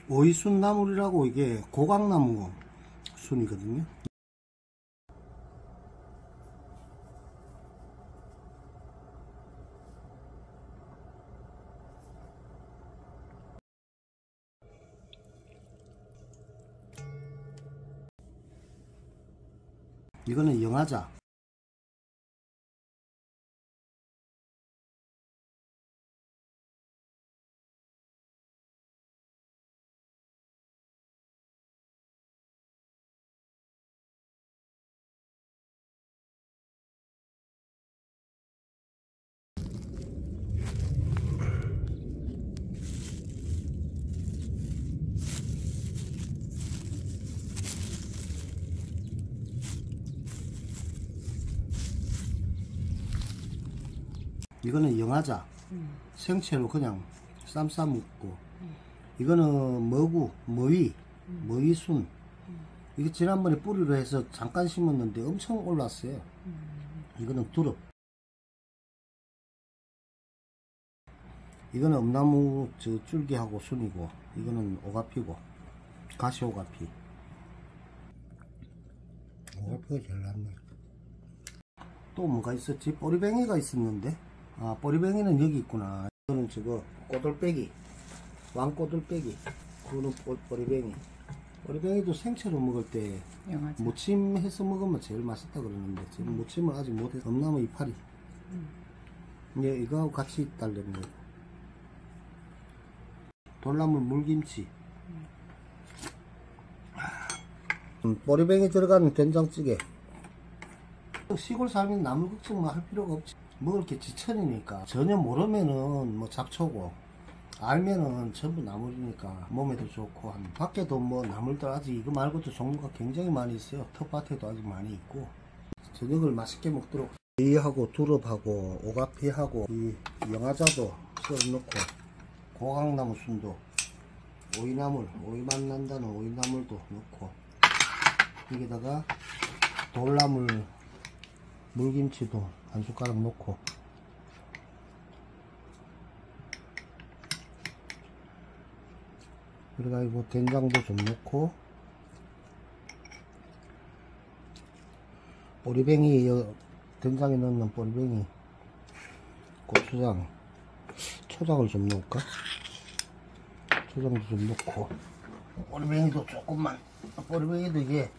오이순 나물이라고 이게 고강나무 순이거든요. 이거는 영하자. 이거는 영하자. 생채로 그냥 쌈 싸 먹고. 이거는 머구, 머위순. 이게 지난번에 뿌리로 해서 잠깐 심었는데 엄청 올랐어요. 이거는 두릅. 이거는 엄나무 줄기하고 순이고, 이거는 오가피고, 가시오가피. 오가피가 제일 낫네. 또 뭐가 있었지? 보리뱅이가 있었는데, 아, 보리뱅이는 여기 있구나. 이거는 저거 꼬들빼기, 왕꼬들빼기. 그거는 보리뱅이. 보리뱅이도 생채로 먹을 때 무침해서 먹으면 제일 맛있다 그러는데 지금 무침을 아직 못해서. 엄나무 이파리. 이제 이거하고 같이 달래는 거예요. 돌나물 물김치. 보리뱅이 들어가는 된장찌개. 시골 살면 나물 걱정만 할 필요가 없지. 먹을 게 지천이니까. 전혀 모르면은 뭐 잡초고, 알면은 전부 나물이니까 몸에도 좋고. 밖에도 뭐 나물들 아직 이거 말고도 종류가 굉장히 많이 있어요. 텃밭에도 아직 많이 있고. 저녁을 맛있게 먹도록 이하고 두릅하고 오가피하고 이 영하자도 썰어 넣고, 고강나무 순도, 오이나물, 오이맛 난다는 오이나물도 넣고, 여기다가 돌나물 물김치도 한 숟가락 넣고, 그래가지고 된장도 좀 넣고, 보리뱅이, 된장에 넣는 보리뱅이, 고추장, 초장을 좀 넣을까? 초장도 좀 넣고, 보리뱅이도 조금만. 보리뱅이도 이게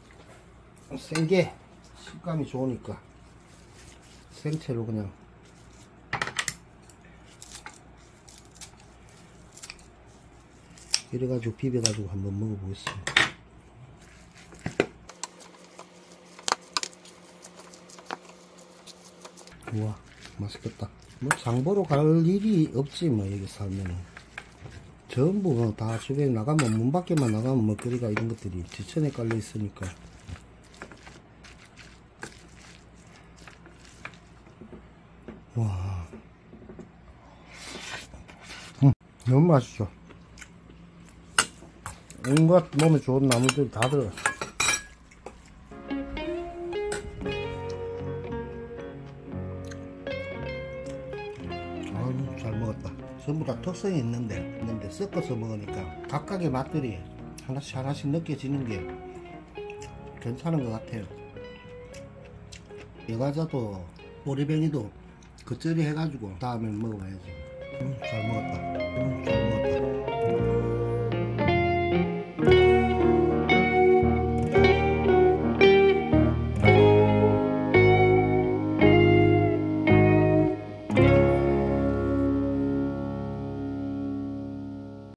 생게 식감이 좋으니까 생채로 그냥 이래가지고 비벼가지고 한번 먹어보겠습니다. 우와, 맛있겠다. 뭐 장보러 갈 일이 없지 뭐. 여기 살면은 전부 뭐 다 주변에 나가면, 문 밖에만 나가면 먹거리가 이런 것들이 지천에 깔려 있으니까. 와, 너무 맛있어. 온갖 몸에 좋은 나물들이 다 들어. 아유, 잘 먹었다. 전부 다 특성이 있는데 섞어서 먹으니까 각각의 맛들이 하나씩 하나씩 느껴지는 게 괜찮은 것 같아요. 여과자도 보리뱅이도 겉절이 해가지고 다음에 먹어봐야지.